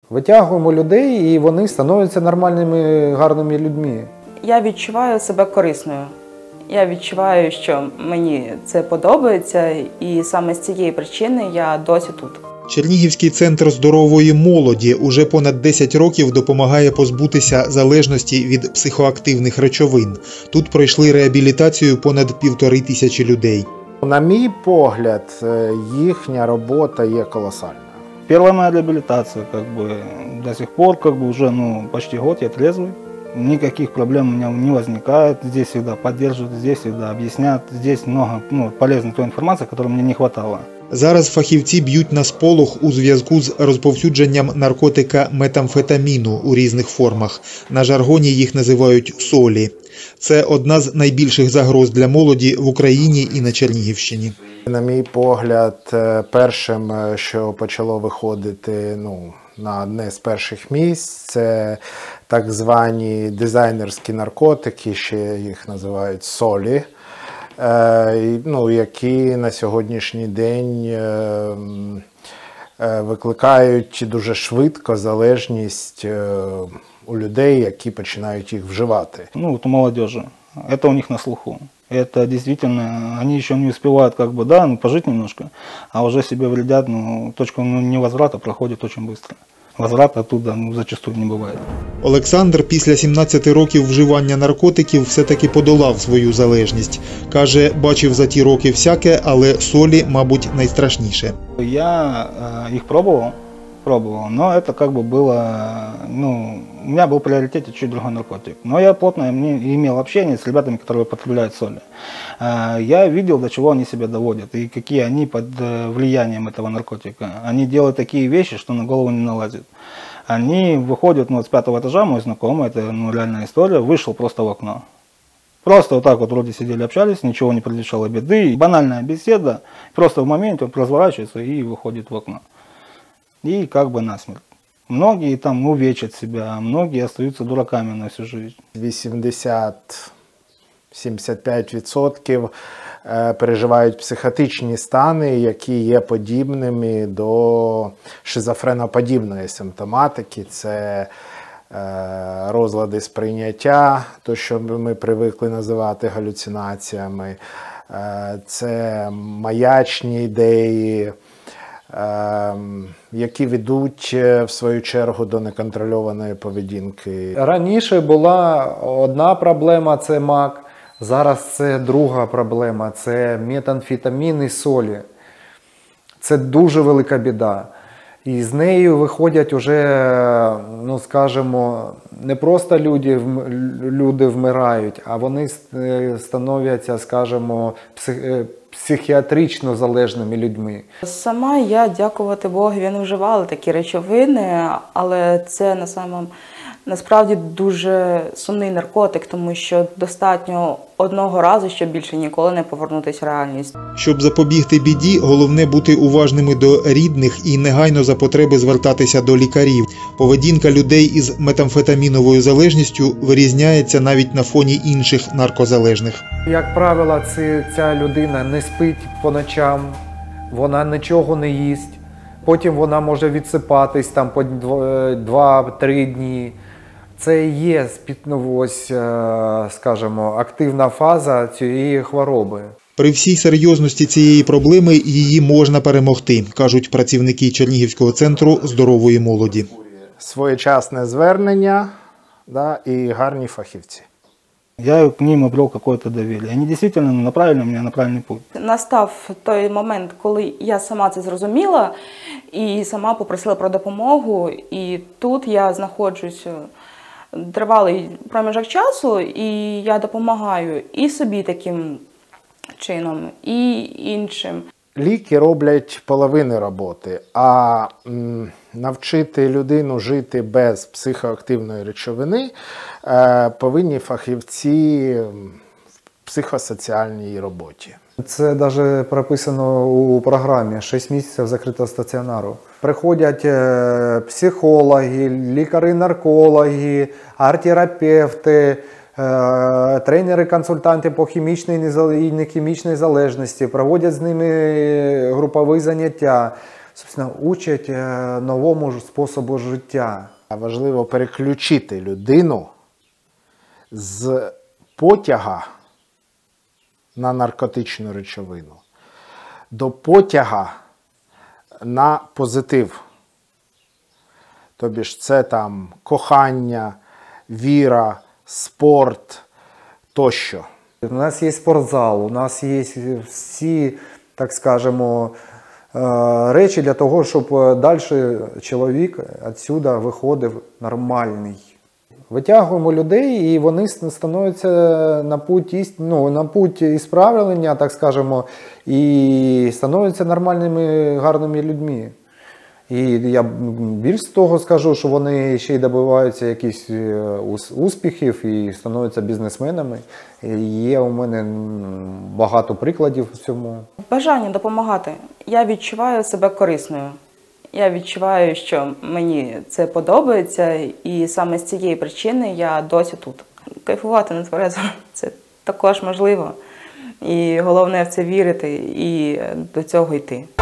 Витягуємо людей і вони становляться нормальними, гарними людьми. Я відчуваю себе корисною. Я відчуваю, що мені це подобається, і саме з цієї причини я досі тут. Чернігівський центр здорової молоді уже понад 10 років допомагає позбутися залежності від психоактивних речовин. Тут пройшли реабілітацію понад 1500 людей. На мій погляд, їхня робота є колосальна. Первая моя реабилитация, до сих пор, уже почти год я трезвый. Никаких проблем у меня не возникает. Здесь всегда поддерживают, здесь всегда объяснят. Здесь много полезной той информации, которой мне не хватало. Зараз фахівці б'ють на сполох у зв'язку з розповсюдженням наркотика метамфетаміну у різних формах. На жаргоні їх називають солі. Це одна з найбільших загроз для молоді в Україні і на Чернігівщині. На мій погляд, першим, що почало виходити на одне з перших місць, це так звані дизайнерські наркотики, ще їх називають солі, які на сьогоднішній день викликають дуже швидко залежність у людей, які починають їх вживати. У молодежи. Это у них на слуху. Это действительно, они еще не успевают пожить немножко, а уже себе вредят, точка невозврата проходит очень быстро. Возврата оттуда зачастую не буває. Олександр після 17 років вживання наркотиків все-таки подолав свою залежність. Каже, бачив за ті роки всяке, але солі, мабуть, найстрашніше. Я їх пробував, но это было, у меня был в приоритете чуть другой наркотик. Но я плотно имел общение с ребятами, которые потребляют соли. Я видел, до чего они себя доводят и какие они под влиянием этого наркотика. Они делают такие вещи, что на голову не налазит. Они выходят с 5-го этажа, мой знакомый, это реальная история, вышел просто в окно. Просто вот так вот вроде сидели, общались, ничего не предвещало беды. Банальная беседа, просто в моменте он разворачивается и выходит в окно. И насмерть. Многие там увечат себя, многие остаются дураками на всю жизнь. 80-75% переживають психотичні стани, які є подібними до шизофреноподібної симптоматики. Це розлади сприйняття, то, що ми привикли називати галюцинаціями, це маячні ідеї, які ведуть, в свою чергу, до неконтрольованої поведінки. Раніше була одна проблема – це мак, зараз це друга проблема – це метамфетамін і солі. Це дуже велика біда. І з нею виходять уже, скажімо, не просто люди вмирають, а вони становляться, скажімо, психіатрично залежними людьми. Сама я, дякувати Богові, не вживала такі речовини, але це насправді дуже сумний наркотик, тому що достатньо одного разу, щоб більше ніколи не повернутися в реальність. Щоб запобігти біді, головне бути уважними до рідних і негайно за потреби звертатися до лікарів. Поведінка людей із метамфетаміновою залежністю вирізняється навіть на фоні інших наркозалежних. Як правило, ця людина не спить по ночам, вона нічого не їсть, потім вона може відсипатись по 2-3 дні. Це і є, скажімо, активна фаза цієї хвороби. При всій серйозності цієї проблеми її можна перемогти, кажуть працівники Чернігівського центру здорової молоді. Своєчасне звернення і гарні фахівці. Я к ним обрел какое-то доверие. Они действительно направили меня на правильный путь. Настав той момент, коли я сама це зрозуміла і сама попросила про допомогу. І тут я знаходжусь тривалий проміжок часу, і я допомагаю і собі таким чином, і іншим. Ліки роблять половину роботи, а навчити людину жити без психоактивної речовини повинні фахівці в психосоціальній роботі. Це навіть прописано у програмі 6 місяців закритого стаціонару. Приходять психологи, лікарі-наркологи, арт-терапевти, тренери-консультанти по хімічній і нехімічній залежності, проводять з ними групові заняття, собственно, учать новому способу життя. Важливо переключити людину з потяга на наркотичну речовину до потяга на позитив. Тобі ж це там кохання, віра, спорт тощо. У нас є спортзал, у нас є всі, так скажемо, речі для того, щоб далі чоловік відсюди виходив нормальний. Витягуємо людей, і вони становляться на путь ісправлення, так скажемо, і становляться нормальними, гарними людьми. І я більш з того скажу, що вони ще й добиваються якихось успіхів і становляться бізнесменами. І є у мене багато прикладів в цьому. Бажання допомагати. Я відчуваю себе корисною. Я відчуваю, що мені це подобається, і саме з цієї причини я досі тут. Кайфувати на тверезо – це також можливо. І головне в це вірити і до цього йти.